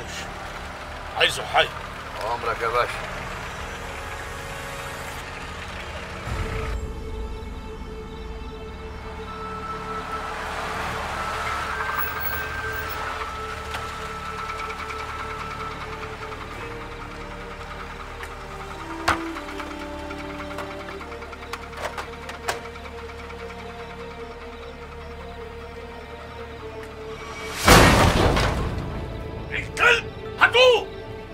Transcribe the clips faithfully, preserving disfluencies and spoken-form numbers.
تاخدوش، عايزه حي. عمرك يا باشا. الكلب هاتوه.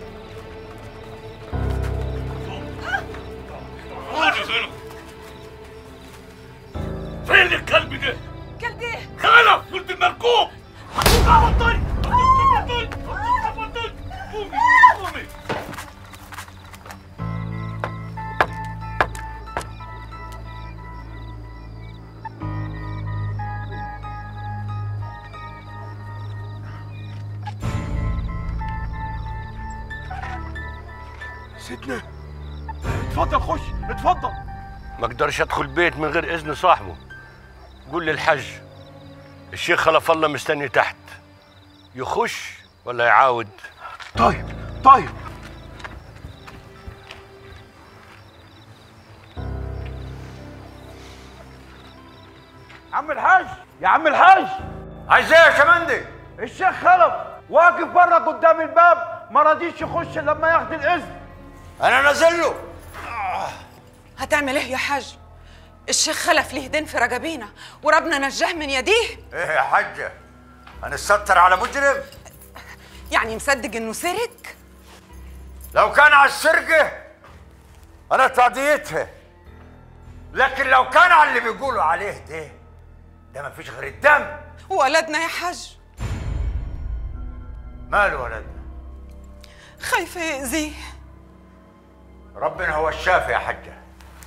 فين الكلب ده؟ كلب ايه؟ خلف ولد المركوب. هاتوه على الطريق. هاتوه على الطريق. هاتوه على الطريق. قومي قومي. سيدنا اتفضل خش اتفضل. ما اقدرش ادخل بيت من غير اذن صاحبه. قول للحج الشيخ خلف الله مستني تحت، يخش ولا يعاود؟ طيب طيب. عم الحاج، يا عم الحاج. عايز ايه يا شمندي؟ الشيخ خلف واقف بره قدام الباب، ما رضيش يخش لما ياخد الاذن. انا نازل له. هتعمل ايه يا حاج؟ الشيخ خلف ليه دين في رجبينا وربنا نجاه من يديه. ايه يا حاجه؟ هنستر على مجرم؟ يعني مصدق انه سرق؟ لو كان على السرقه انا تعديتها، لكن لو كان على اللي بيقولوا عليه ده ده ما فيش غير الدم. ولدنا يا حاج. ماله ولدنا؟ خايفه يأذيه. ربنا هو الشافي يا حجه.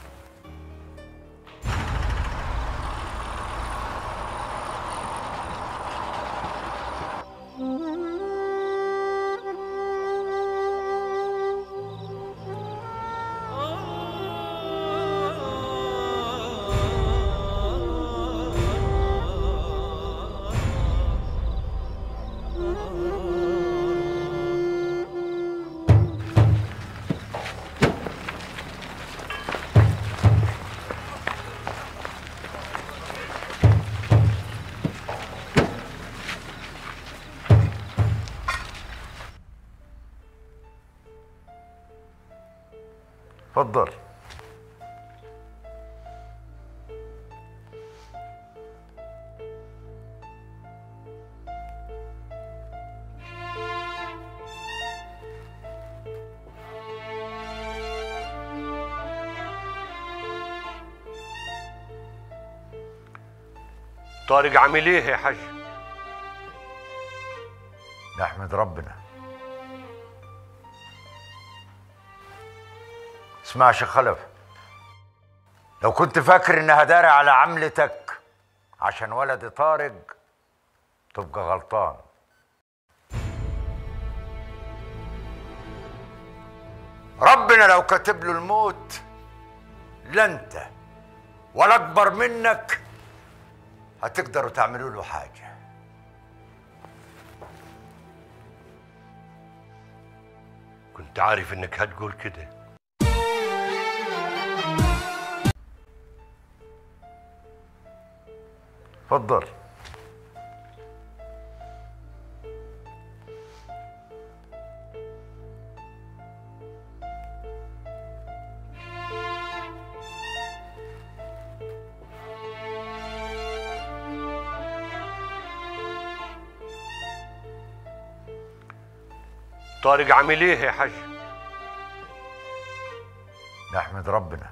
اتفضل. طارق عامل ايه يا حاج؟ نحمد ربنا. اسمع يا شيخ خلف، لو كنت فاكر انها داري على عملتك عشان ولدي طارق تبقى غلطان. ربنا لو كاتب له الموت لا انت ولا اكبر منك هتقدروا تعملوا له حاجه. كنت عارف انك هتقول كده. اتفضل. طارق عامل ايه يا حاج؟ نحمد ربنا.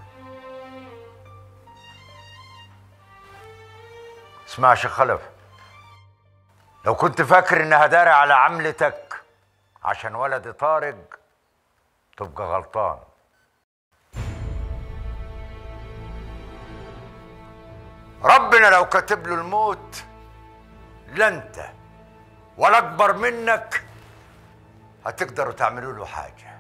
اسمع يا شيخ خلف، لو كنت فاكر انها داري على عملتك عشان ولدي طارق تبقى غلطان. ربنا لو كاتب له الموت لا انت ولا اكبر منك هتقدروا تعملوا له حاجه.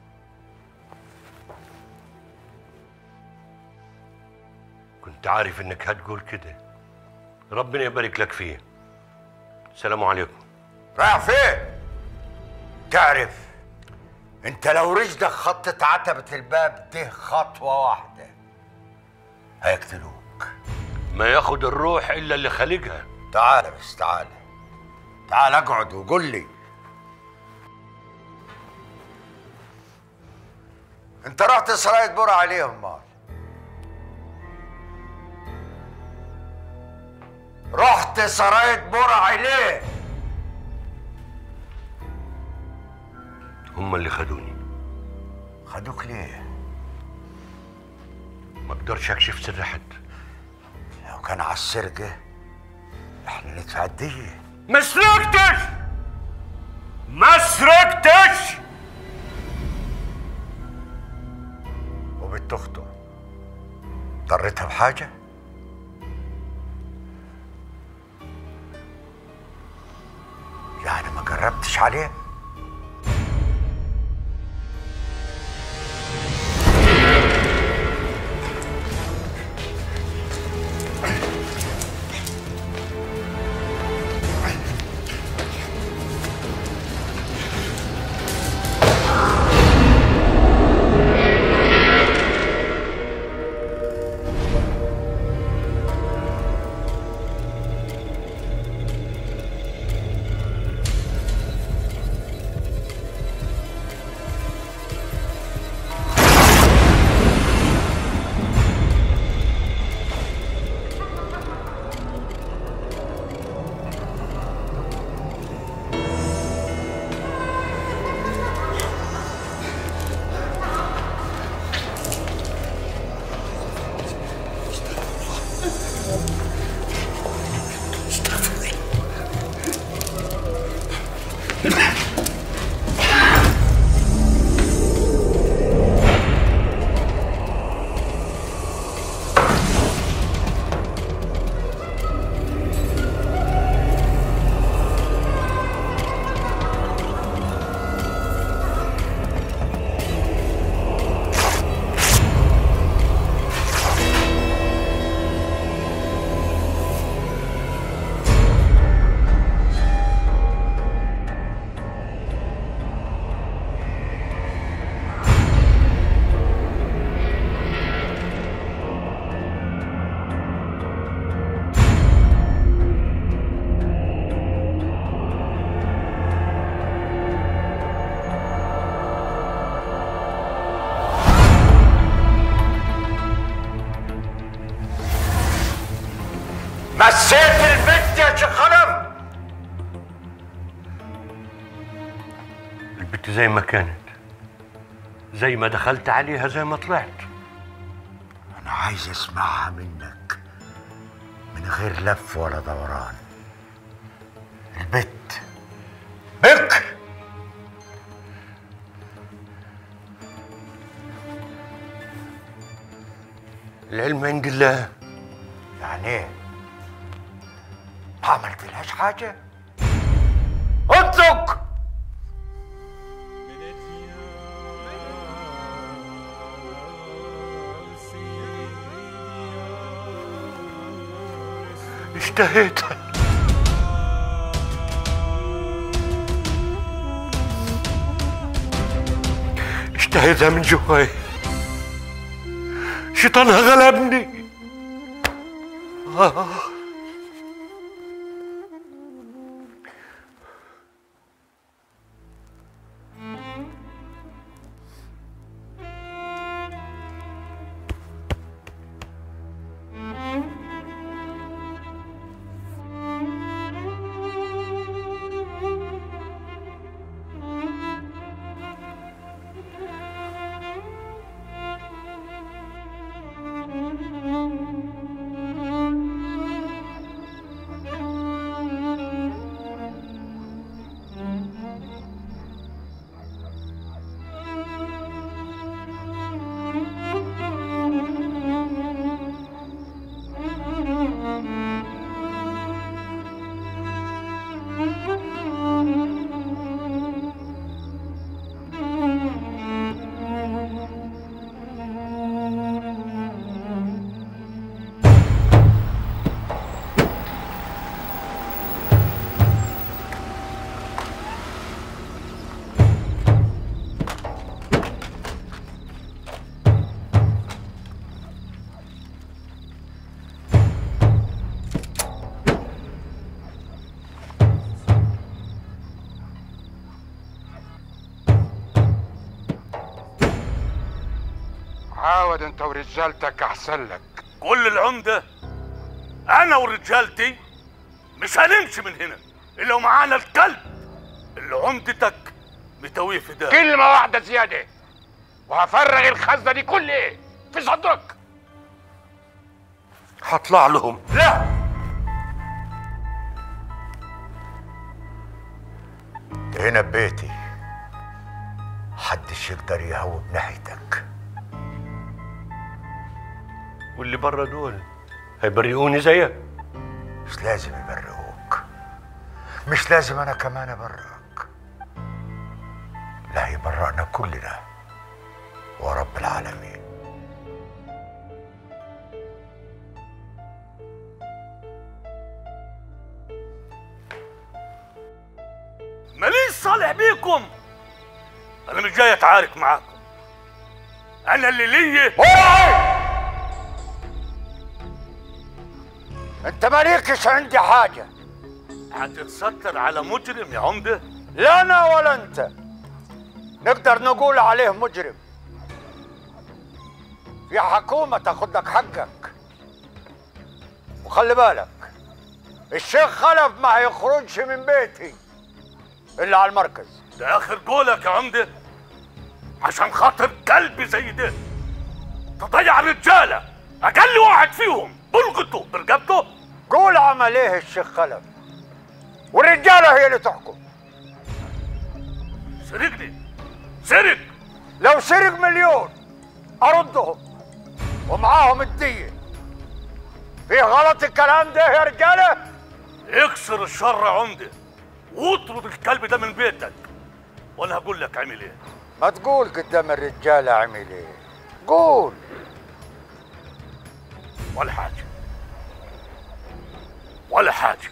كنت عارف انك هتقول كده. ربنا يبارك لك فيه. السلام عليكم. رايح فين؟ تعرف انت لو رجلك خطت عتبة الباب ده خطوة واحدة هيقتلوك. ما ياخد الروح الا اللي خالقها. تعال بس تعال تعال اقعد وقول لي، انت رحت سراية بور عليهم مال؟ رحت سراية بور عليه؟ هم اللي خدوني. خدوك ليه؟ ما اقدرش اكشف سر حد. لو كان على السرقة احنا ندفع الدية. ما سرقتش ما سرقتش. وبنت اخته ضرتها بحاجة؟ يعني ما قربتش عليه؟ مسيت البنت يا شيخ خلف؟ البنت زي ما كانت، زي ما دخلت عليها زي ما طلعت. أنا عايز أسمعها منك من غير لف ولا دوران. البت بك العلم عند الله. يعني ايه؟ ما عملتلهاش حاجة؟ انطق! اشتهيتها اشتهيتها من جواي. شيطانها غلبني. آه. عاود انت ورجالتك احسن لك. قول للعمده انا ورجالتي مش هنمشي من هنا الا ومعانا الكلب اللي عمدتك متويه في ده. كلمة واحدة زيادة وهفرغ الخزنة دي كلها في صدرك. هطلع لهم. لا، هنا ببيتي محدش يقدر يهوب ناحيتك. واللي برا دول هيبرئوني زيك؟ مش لازم يبرئوك، مش لازم انا كمان ابرئك، لا يبرئنا كلنا ورب العالمين. ماليش صالح بيكم، انا مش جاي اتعارك معاكم، انا اللي ليا. انت مالكش عندي حاجه. هتتستر على مجرم يا عمده؟ لا انا ولا انت نقدر نقول عليه مجرم. في حكومه تاخد لك حقك، وخلي بالك الشيخ خلف ما هيخرجش من بيتي الا على المركز. ده اخر قولك يا عمده؟ عشان خاطر كلب زي ده تضيع رجاله اقل واحد فيهم بلغته برقبته؟ قول عمل ايه الشيخ خلف، والرجاله هي اللي تحكم. سرقني سرق. لو سرق مليون اردهم ومعاهم الديه. في غلط الكلام ده يا رجاله؟ اكسر الشر يا عمده واطرد الكلب ده من بيتك وانا هقول لك عمل ايه. ما تقول قدام الرجاله عمل ايه، قول. ولا حاجه ولا حاجه.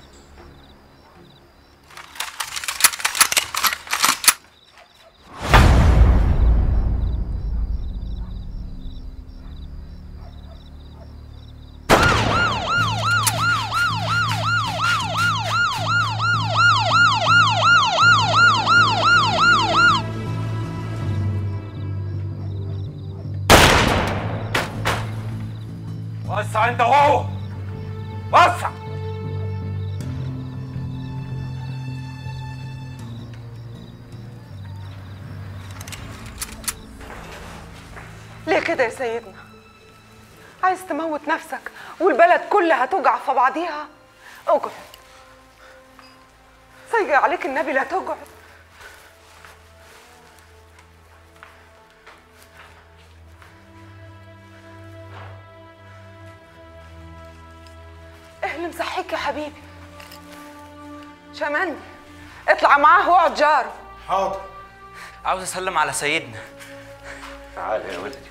وسع انت وهو، وسع. ليه كده يا سيدنا؟ عايز تموت نفسك والبلد كلها توجع في بعضيها؟ اقعد، سيجي عليك النبي لا تقعد. ايه اللي مصحيك يا حبيبي؟ شمندي اطلع معاه واقعد جاره. حاضر. عاوز اسلم على سيدنا. تعال يا ولدي.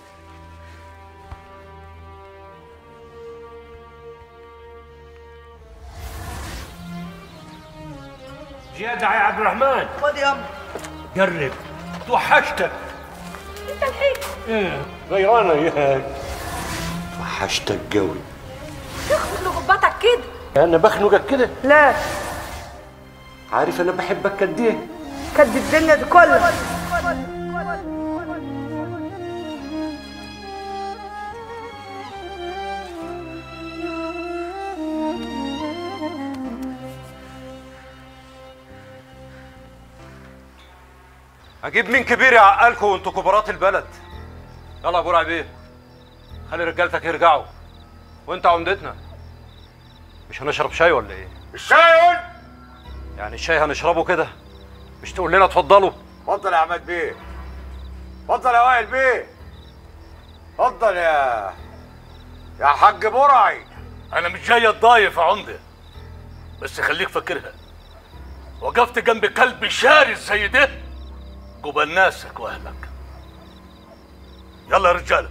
جدع يا عبد الرحمن. خد يا أم. قرب، توحشتك. انت الحين ايه غيرانه ياك؟ توحشتك قوي. تخبط لغبطك كده. انا بخنقك كده؟ لا، عارف انا بحبك قد ايه؟ كد الدنيا دي كلها. اجيب مين كبير يعقلكم وانتوا كبارات البلد؟ يلا يا ابو رعبيه، خلي رجالتك يرجعوا. وانت عمدتنا، مش هنشرب شاي ولا ايه؟ الشاي قول. يعني الشاي هنشربه كده، مش تقول لنا اتفضلوا؟ اتفضل يا عماد بيه، اتفضل يا وائل بيه، اتفضل يا يا حاج برعي. انا مش جاي اتضايف يا عمده، بس خليك فاكرها، وقفت جنب كلب شارس زي ده قبل ناسك واهلك. يلا يا رجاله.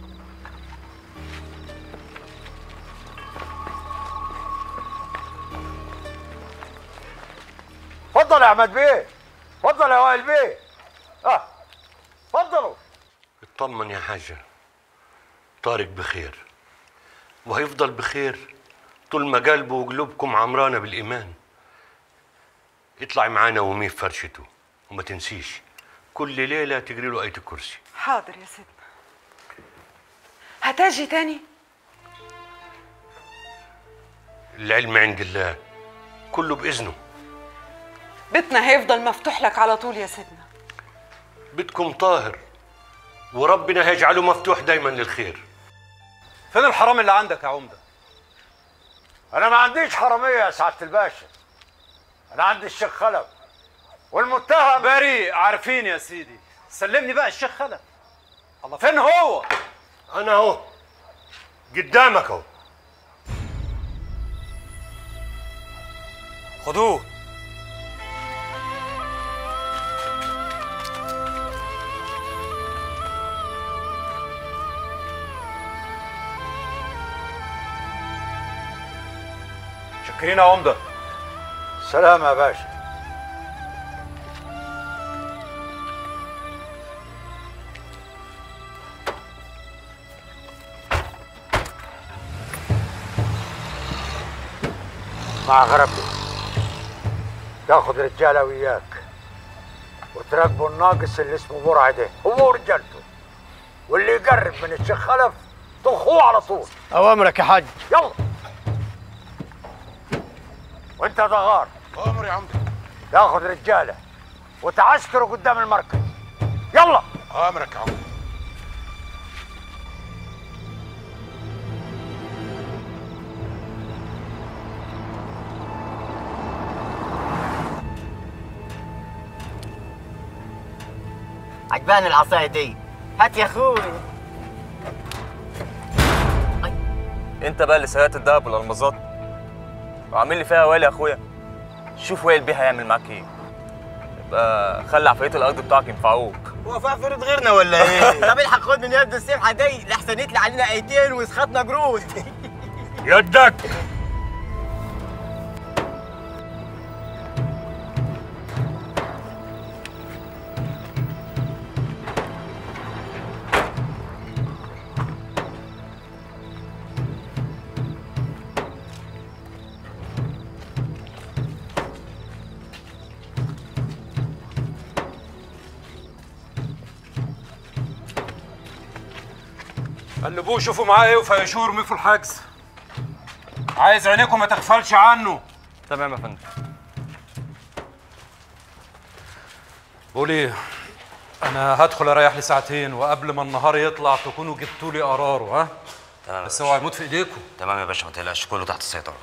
اتفضل يا عماد بيه، اتفضل يا وائل بيه. اه اتفضلوا. اطمن يا حاجه، طارق بخير وهيفضل بخير طول ما قلبه وقلوبكم عمرانه بالايمان. اطلعي معانا وميه في فرشته، وما تنسيش كل ليله تجري له ايه الكرسي. حاضر يا سيدنا. هتجي تاني؟ العلم عند الله، كله بإذنه. بيتنا هيفضل مفتوح لك على طول يا سيدنا. بيتكم طاهر وربنا هيجعله مفتوح دايما للخير. فين الحرام اللي عندك يا عمده؟ انا ما عنديش حراميه يا سعاده الباشا، انا عندي الشيخ خلف والمتهم بريء. عارفين يا سيدي، سلمني بقى الشيخ خلف. الله، فين هو؟ انا اهو قدامك اهو. خدوه. شكرين يا عمده. سلام يا باشا. مع غربي تاخد رجاله وياك وتراقبوا الناقص اللي اسمه برعه ده هو ورجالته، واللي يقرب من الشيخ خلف طخوه على طول. اوامرك يا حاج. يلا. وانت يا دغار. امر يا عمده. تاخد رجاله وتعسكروا قدام المركز. يلا. امرك يا عمده. عجباني العصايه دي، هات يا اخوي. انت بقى اللي سرقت الدهب والالمازات وعامل لي فيها ويل يا اخويا. شوف ويل بيه هيعمل معاك ايه. يبقى خلي عفاريت الارض بتوعك ينفعوك. هو في عفاريت غيرنا ولا ايه؟ طب الحق خد من يد السمحه دي لحسن يطلع علينا ايتين ويسخطنا جرود. يدك. قلبوه شوفوا معاه ايه وفيشوه ارميه في الحجز. عايز عينيكم ما تغفلش عنه. تمام يا فندم. قول ايه؟ انا هدخل اريح لي ساعتين وقبل ما النهار يطلع تكونوا جبتوا لي قراره. ها؟ تمام بس اوعى يموت في ايديكم. تمام يا باشا، ما تقلقش، كله تحت السيطره.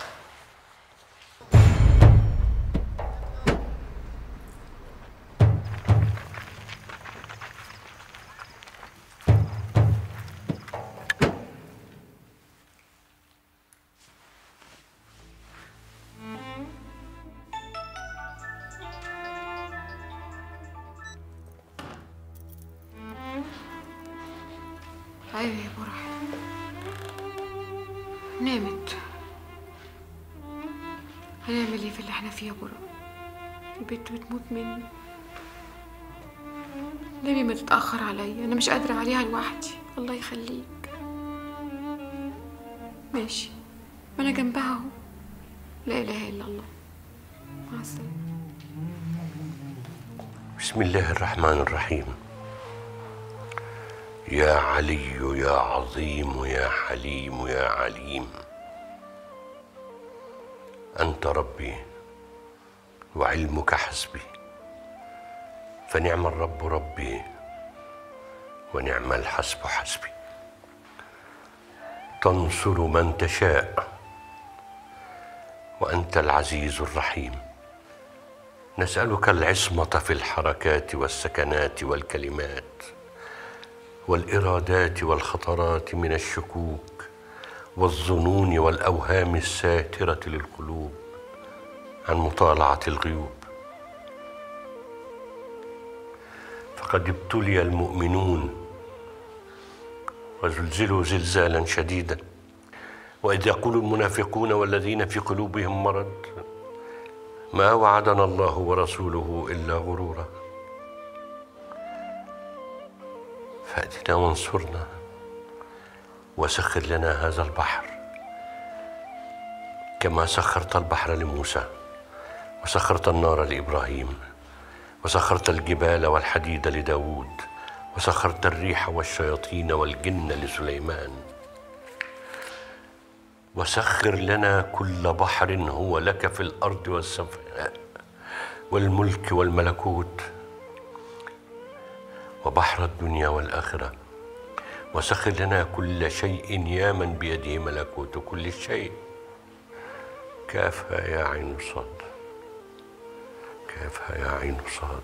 ايوه يا برع، نامت. هنعمل ايه في اللي احنا فيه يا برع؟ البنت بتموت مني. نبي ما تتأخر عليا، انا مش قادرة عليها لوحدي. الله يخليك. ماشي، ما انا جنبها اهو. لا اله الا الله. مع السلامة. بسم الله الرحمن الرحيم. يا علي يا عظيم يا حليم يا عليم، أنت ربي وعلمك حسبي، فنعم الرب ربي ونعم الحسب حسبي. تنصر من تشاء وأنت العزيز الرحيم. نسألك العصمة في الحركات والسكنات والكلمات والإرادات والخطرات من الشكوك والظنون والأوهام الساترة للقلوب عن مطالعة الغيوب. فقد ابتلي المؤمنون وزلزلوا زلزالا شديدا، وإذ يقول المنافقون والذين في قلوبهم مرض ما وعدنا الله ورسوله إلا غرورا. فأتنا وانصرنا وسخر لنا هذا البحر كما سخرت البحر لموسى وسخرت النار لإبراهيم وسخرت الجبال والحديد لداود وسخرت الريح والشياطين والجن لسليمان. وسخر لنا كل بحر هو لك في الأرض والسماء والملك والملكوت وبحر الدنيا والآخرة. وسخر لنا كل شيء يا من بيده ملكوت كل شيء. كافها يا عين صاد، كافها يا عين صاد.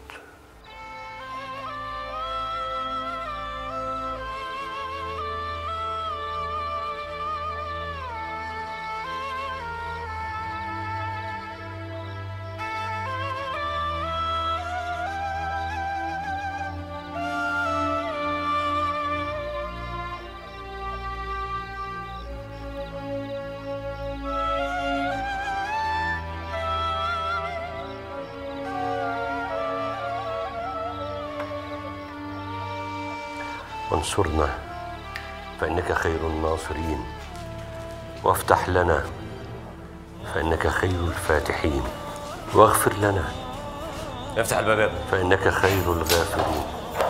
وانصرنا فإنك خير الناصرين، وافتح لنا فإنك خير الفاتحين، واغفر لنا افتح الباب فإنك خير الغافرين.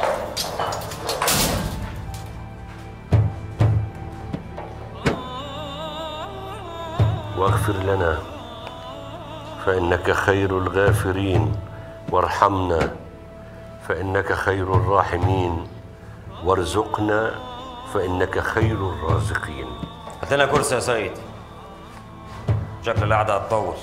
واغفر لنا فإنك خير الغافرين، وارحمنا فإنك خير الراحمين، وارزقنا فإنك خير الرازقين. هات لنا كرسي يا سيد، شكل القعدة هتطول.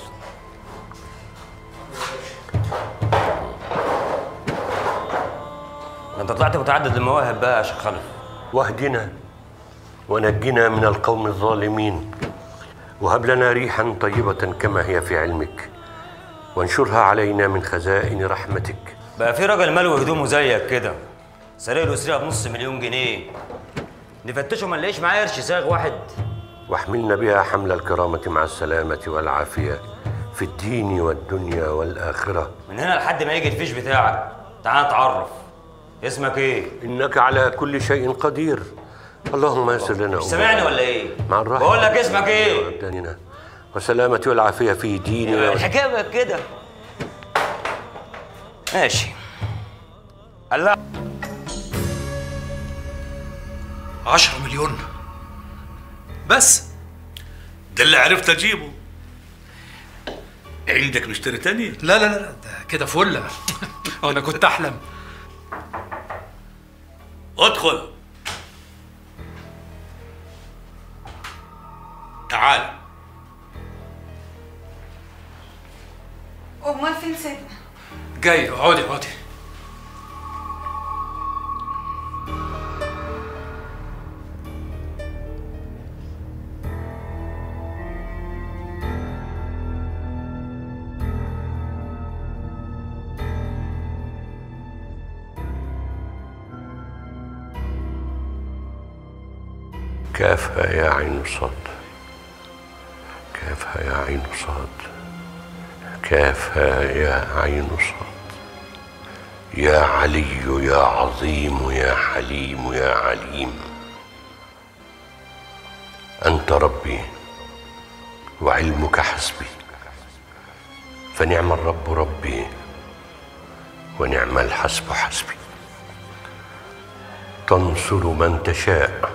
انت طلعت متعدد المواهب بقى يا شيخ خلف. واهدنا ونجنا من القوم الظالمين، وهب لنا ريحا طيبة كما هي في علمك، وانشرها علينا من خزائن رحمتك. بقى في راجل مالو هدومه زيك كده سرق له سرقه بنص مليون جنيه، نفتشه ما نلاقيش معاه قرش ساغ واحد. واحملنا بها حمل الكرامة مع السلامة والعافية في الدين والدنيا والآخرة. من هنا لحد ما يجي الفيش بتاعك تعال نتعرف. اسمك ايه؟ إنك على كل شيء قدير. اللهم يسر لنا. مش سامعني ولا ايه؟ مع الرحمة. بقول لك اسمك ايه؟ أبداننا والسلامة والعافية في ديننا. الحكاية بقى كده. ماشي. الله. عشرة مليون بس؟ ده اللي عرفت اجيبه. عندك نشتري تاني؟ لا لا لا ده كده فله. انا كنت احلم. ادخل. تعال. امال فين سيدنا؟ جاي. اقعدي اقعدي. كافها يا عين صاد، كافها يا عين صاد، كافها يا عين صاد. يا علي يا عظيم يا حليم يا عليم، أنت ربي وعلمك حسبي، فنعم الرب ربي ونعم الحسب حسبي. تنصر من تشاء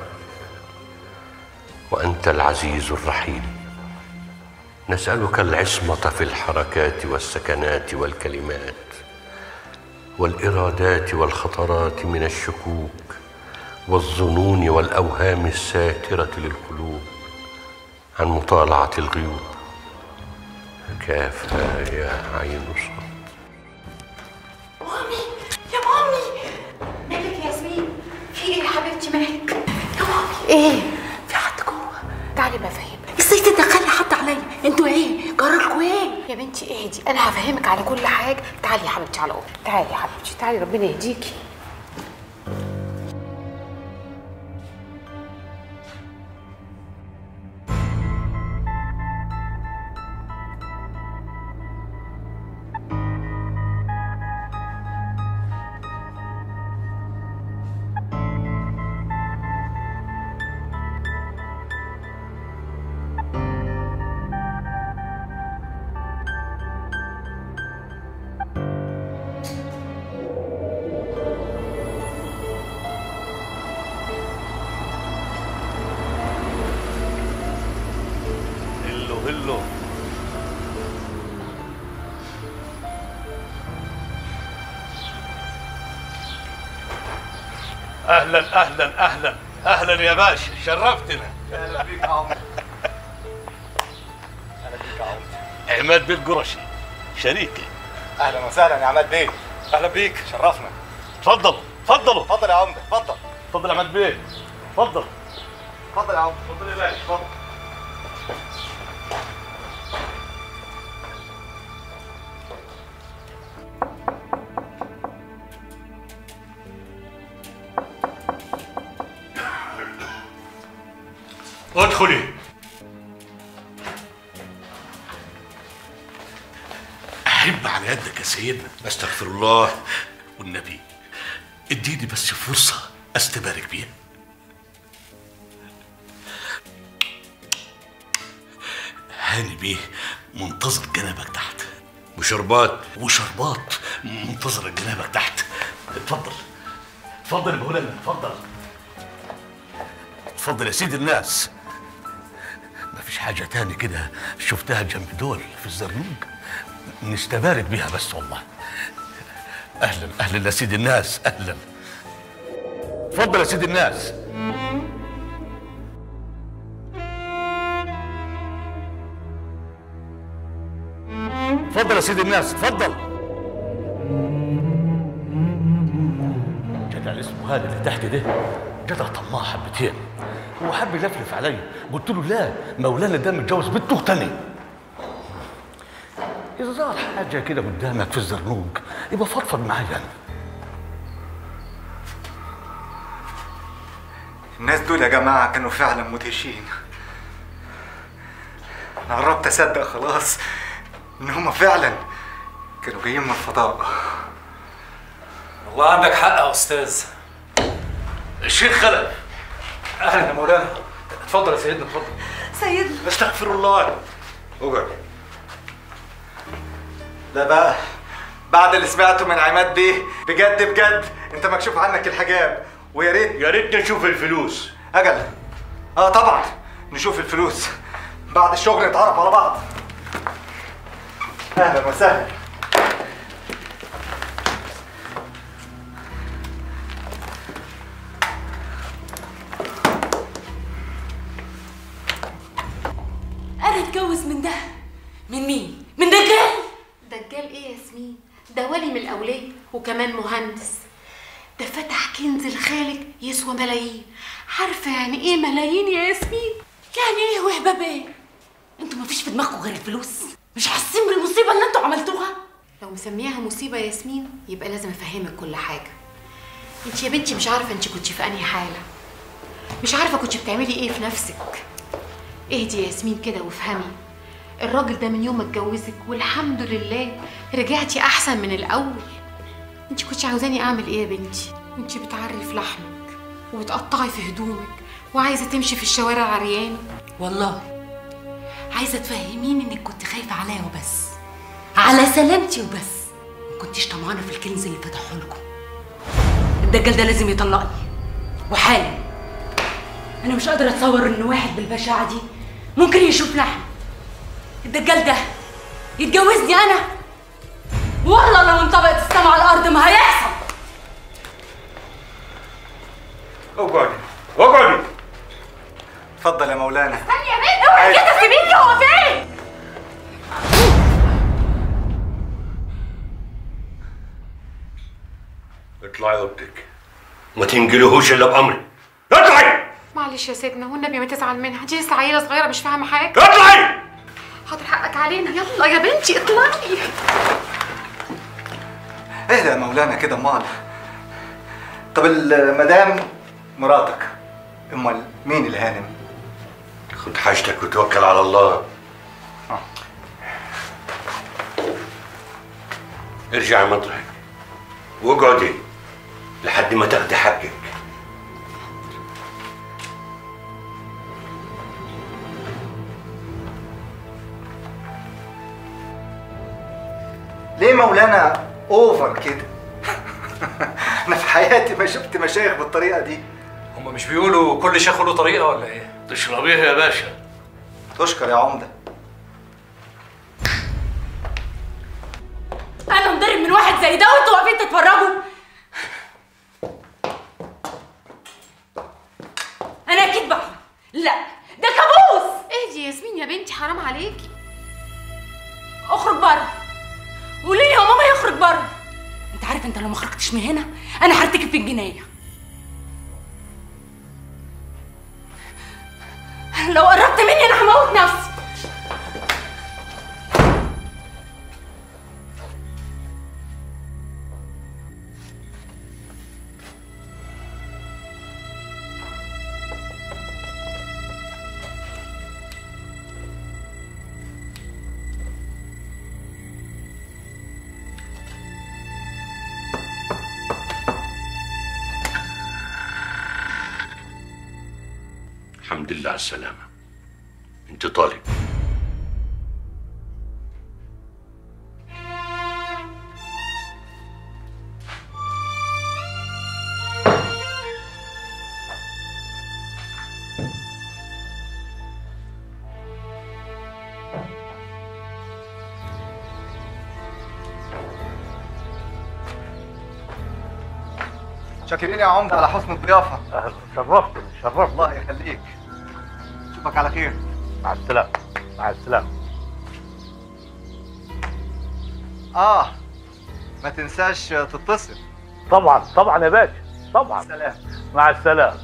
وأنت العزيز الرحيم. نسألك العصمة في الحركات والسكنات والكلمات والإرادات والخطرات من الشكوك والظنون والأوهام الساترة للقلوب عن مطالعة الغيوب. كافها يا عين صاد. مامي يا مامي، مالك يا ياسمين؟ في ايه يا حبيبتي مالك؟ يا مامي ايه؟ في حد جوه؟ تعالي بفهمك. ازاي تدخلي حد عليا؟ انتوا ايه؟ جرالكوا ايه؟ يا بنتي اهدي، انا هفهمك على كل حاجه. تعالي يا حبيبتي على اوضتك. تعالي يا حبيبتي تعالي، ربنا يهديكي. اهلا اهلا اهلا اهلا يا باشا، شرفتنا. اهلا بيك يا عمده. اهلا بيك يا عمده. عماد بيه القرشي شريكي. اهلا وسهلا يا عماد بيه. اهلا بيك، شرفنا. اتفضلوا اتفضلوا. اتفضل يا عمده، اتفضل. اتفضل يا عماد بيه، اتفضل. اتفضل يا عمده. اتفضل يا باشا، اتفضل. ادخلي. احب على يدك يا سيدنا. استغفر الله. والنبي اديني بس فرصه استبارك بيها. هاني بيه منتظر جنابك تحت. وشربات وشربات منتظر جنابك تحت. اتفضل اتفضل يا مولانا، اتفضل اتفضل يا سيدي الناس. مفيش حاجة تاني كده شفتها جنب دول في الزرنوج نستبارك بيها بس والله. أهلا أهلا يا سيدي الناس، أهلا. اتفضل يا سيدي الناس. اتفضل يا سيدي الناس، اتفضل. جدع اللي اسمه هاني اللي تحت ده جدع طماع حبتين، هو حب يلفلف عليا، قلت له لا، مولانا ده متجوز بنته تاني. إذا ظهر حاجة كده قدامك في الزرنوج يبقى فضفض معايا أنا. الناس دول يا جماعه كانوا فعلا مدهشين. انا قربت اصدق خلاص ان هم فعلا كانوا جايين من الفضاء. والله عندك حق يا استاذ. الشيخ خلف. اهلا يا مولانا. اتفضل يا سيدنا، اتفضل. سيدنا استغفر الله. اقعد. لا بقى، بعد اللي سمعته من عماد بيه بجد بجد انت مكشوف عنك الحجاب، ويا ريت يا ريت نشوف الفلوس. اجل. اه طبعا نشوف الفلوس بعد الشغل، نتعرف على بعض. اهلا وسهلا. انا اتجوز من ده؟ من مين؟ من دجال؟ دجال ايه يا ياسمين؟ ده ولي من الاولياء وكمان مهندس. ده فتح كنز الخالق يسوى ملايين. عارفه يعني ايه ملايين يا ياسمين؟ يعني ايه وهبه بيه؟ انتوا مفيش في دماغكم غير الفلوس؟ مش حاسين بالمصيبه اللي انتوا عملتوها؟ لو مسمياها مصيبه يا ياسمين يبقى لازم افهمك كل حاجه. انت يا بنتي مش عارفه انت كنتي في انهي حاله، مش عارفه كنتي بتعملي ايه في نفسك. اهدي يا ياسمين كده وافهمي. الراجل ده من يوم ما اتجوزك والحمد لله رجعتي احسن من الاول. انت كنتي عاوزاني اعمل ايه يا بنتي؟ انت بتعري في لحمك وبتقطعي في هدومك وعايزه تمشي في الشوارع عريانه. والله عايزه تفهميني انك كنت خايفه عليا وبس، على سلامتي وبس، ما كنتيش طمعانه في الكنز اللي فتحه لكم. الدجال ده لازم يطلقني وحالا. انا مش قادره اتصور ان واحد بالبشاعه دي ممكن يشوف لحم. الدجال ده يتجوزني انا؟ والله لو انطبقت السما على الارض ما هيحصل. اقعدي اقعدي. اتفضل يا مولانا. استني يا بنت، اوعي كده، سيبيني. هو فين؟ اطلعي اوضتك، ما تنجلهوش الا بامري. اطلعي. معلش يا سيدنا والنبي ما تزعل منها، دي لسه عيله صغيره مش فاهمه حاجه. اطلعي. حاضر حقك علينا. يلا يا بنتي اطلعي. اهدى يا مولانا كده. امال طب المدام مراتك، امال مين الهانم؟ خد حاجتك وتوكل على الله. آه. ارجعي مطرحك واقعدي لحد ما تاخدي حقك. ليه مولانا اوفر كده؟ انا في حياتي ما شفت مشايخ بالطريقه دي. هما مش بيقولوا كل شيخ له طريقه ولا ايه؟ تشربيها يا باشا. تشكر يا عمده. انا انضرب من واحد زي ده وانتوا واقفين تتفرجوا؟ لا ده كابوس. اهدي يا ياسمين يا بنتي، حرام عليكي. اخرج بره. قولي لي يا ماما يخرج بره. انت عارف انت لو ما خرجتش من هنا انا هرتكب في الجنايه. لو قربت مني انا هموت نفسي. الحمد لله على السلامة. انت طالب. شاكرين يا عمده على حسن الضيافه. شرفتني شرفت. الله يخليك. اشوفك على خير. مع السلامه. مع السلامه. اه ما تنساش تتصل. طبعا طبعا يا باشا طبعا. سلام. مع السلامه.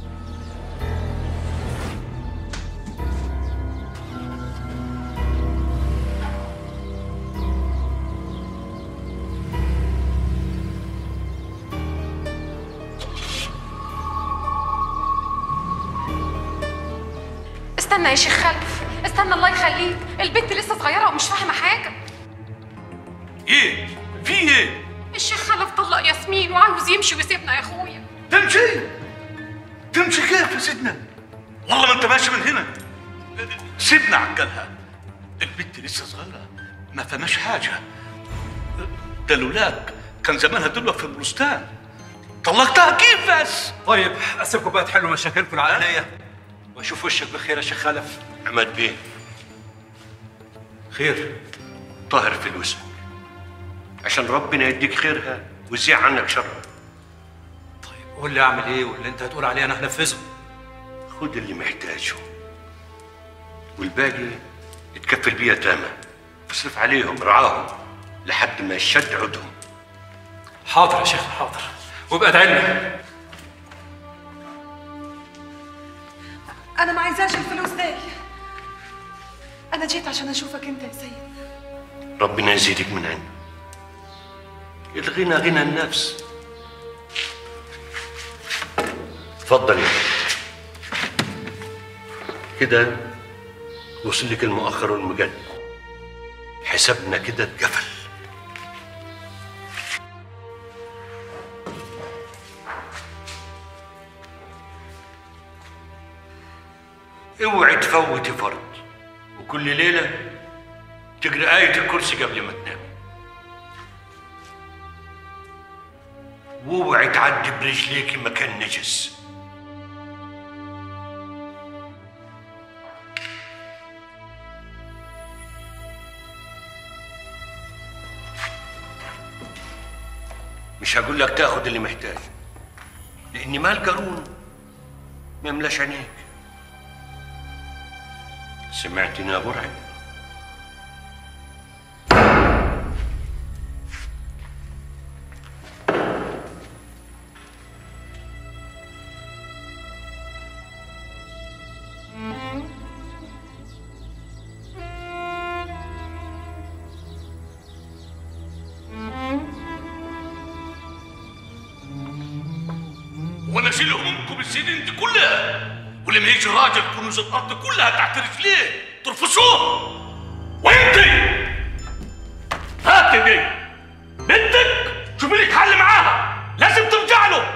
استنى يا شيخ خلف، استنى الله يخليك، البنت لسه صغيره ومش فاهمه حاجه. ايه؟ في ايه؟ الشيخ خلف طلق ياسمين وعاوز يمشي ويسيبنا يا اخويا. تمشي؟ تمشي كيف يا سيدنا؟ والله ما انت ماشي من هنا. سيبنا عجلها. البنت لسه صغيره ما فهماش حاجه. ده لولاك كان زمانها دلوقتي في البستان. طلقتها كيف بس؟ طيب اسيبكم بقى تحلوا مشاكلكم العائليه واشوف وشك بخير يا شيخ خلف. عماد بيه. خير. طاهر فلوسك عشان ربنا يديك خيرها ويزيع عنك شرها. طيب قول لي اعمل ايه واللي انت هتقول عليه انا هنفذه. خد اللي محتاجه والباقي اتكفل بيه يتامى، اصرف عليهم رعاهم لحد ما يشد عودهم. حاضر يا شيخ حاضر، وابقى ادعي لنا. انا ما عايزاش الفلوس دي. انا جيت عشان اشوفك انت يا سيد. ربنا يزيدك من عنده. الغنى غنى النفس. اتفضل يا كده وصل لك المؤخر والمجد. حسابنا كده اتقفل. اوعي تفوتي فرض، وكل ليله تقرا آية الكرسي قبل ما تنامي. واوعي تعدي برجليكي مكان نجس. مش هقول لك تاخد اللي محتاج، لأن مال قارون ما يملاش عينيك. سمعتني يا برعي؟ وانا اشيل همومكم السنين دي كلها، ولما يجي راجل كنوز الارض كلها تحت رجليه ترفضوه. وانت هاتي دي بنتك، شوفي لك حل معاها، لازم ترجع له.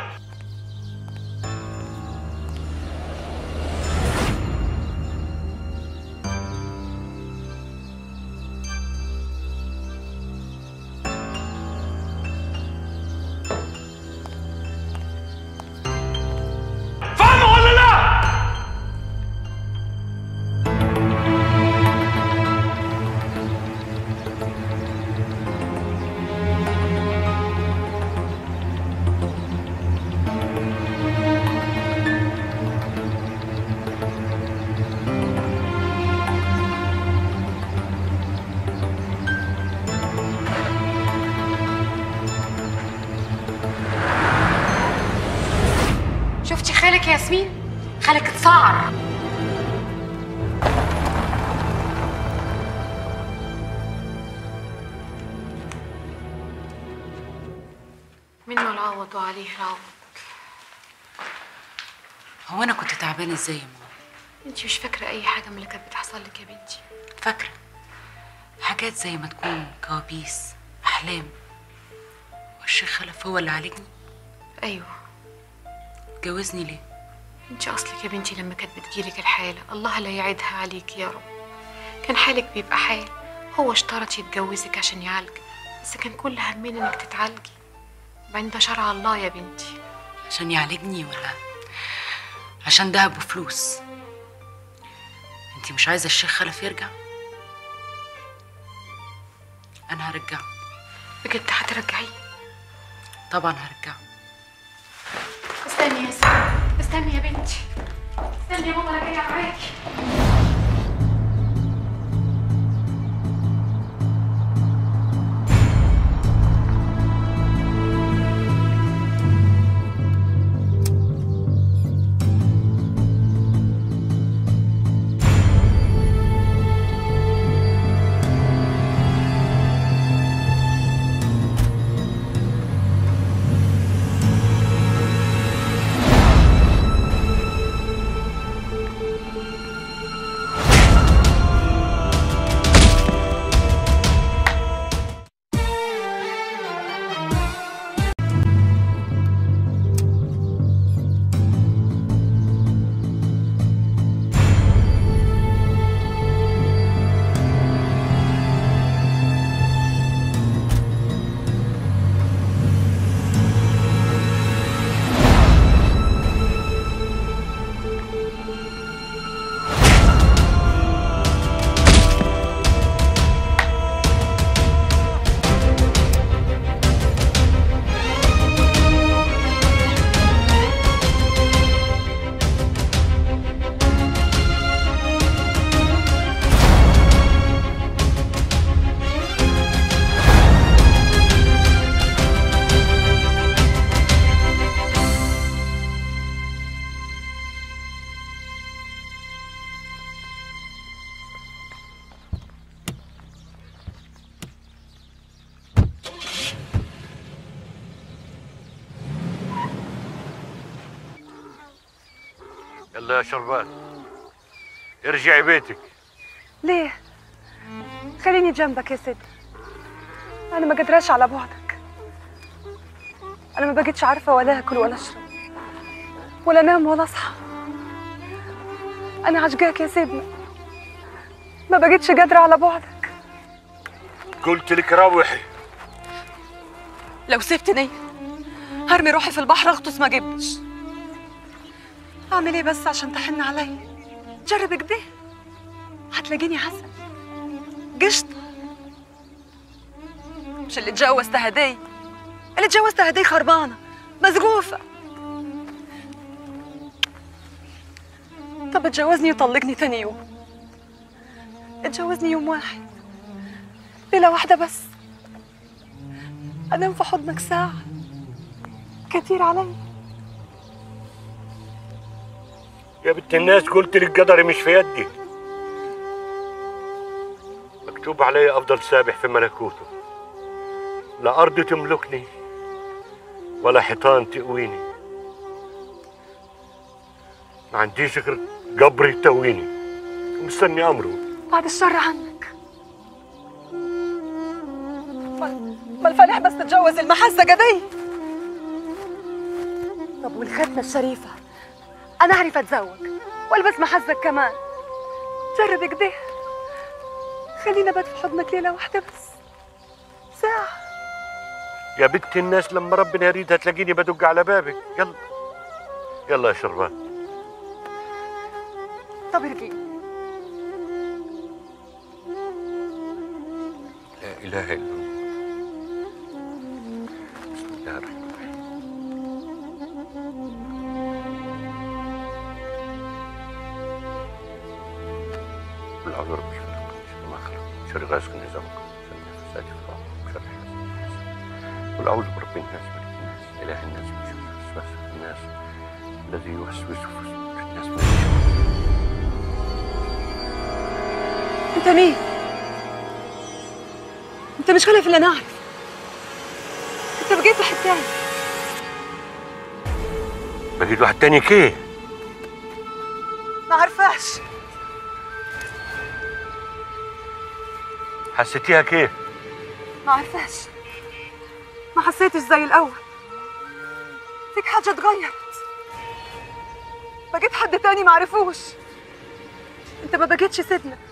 شفتي خالك يا ياسمين؟ خالك اتسعر. منه العوض وعليه العوض. هو انا كنت تعبانه ازاي يا ماما؟ انتي مش فاكره اي حاجه من اللي كانت بتحصل لك يا بنتي؟ فاكره حاجات زي ما تكون كوابيس، احلام. والشيخ خلف هو اللي عالجني. ايوه. اتجوزني ليه؟ انتي اصلك يا بنتي لما كانت بتجيلك الحاله الله لا يعيدها عليك يا رب، كان حالك بيبقى حال. هو اشترط يتجوزك عشان يعالجك، بس كان كل همنا انك تتعالجي. بعدين ده شرع الله يا بنتي. عشان يعالجني ولا عشان دهب وفلوس؟ انتي مش عايزه الشيخ خلف يرجع؟ انا هرجعه. بجد هترجعيه؟ طبعا هرجعه. استني يا ساره، استني يا بنتي، استني يا ماما انا جايه معاكي. يلا يا شربات ارجعي بيتك. ليه؟ خليني جنبك يا سيد. أنا ما قدراش على بعدك. أنا ما بقيتش عارفة ولا آكل ولا أشرب ولا أنام ولا أصحى. أنا عشقاك يا سيدنا، ما بقيتش قادرة على بعدك. قلت لك روحي. لو سبتني هرمي روحي في البحر أغطس ما جبتش. أعمل إيه بس عشان تحن عليا؟ جرب كده هتلاقيني عسل قشطة. مش اللي اتجوزت هدية، اللي اتجوزت هدية خربانة مزقوفة. طب اتجوزني وطلقني تاني يوم، اتجوزني يوم واحد ليلة واحدة بس، أنام في حضنك ساعة كتير علي. يا بنت الناس قلت لك قدري مش في يدي، مكتوب علي افضل سابح في ملكوته، لا ارض تملكني ولا حيطان تقويني، ما عنديش غير قبر يتويني ومستني امره. بعد الشر عنك، ما الفالح بس تتجوز المحزقة دي. طب والختمة الشريفة أنا أعرف أتزوج والبس محزق كمان. جرب كده، خلينا بات في حضنك ليلة واحدة بس ساعة. يا بنت الناس لما ربنا يريدها تلاقيني بدق على بابك. يلا يلا يا شربات. طب ارجعي. لا اله الا الله. بسم الله الرحمن الرحيم. قل اعوذ برب الفلق من شر ما خلق من شر غاسق اذا وقب من شر النفاثات في العقد من شر حاسد. قل اعوذ برب الناس ملك الناس إله الناس وسوسة الناس الذي يوسوس في الناس. انت مين؟ انت مش خلف اللي انا اعرف. انت بقيت واحد تاني. بقيت واحد تاني كيه؟ ما عارفاش. حسيتيها كيف؟ ما عارفاش. ما حسيتش زي الاول. فيك حاجه اتغيرت. بقيت حد تاني ما عرفوش. انت ما بقيتش سيدنا.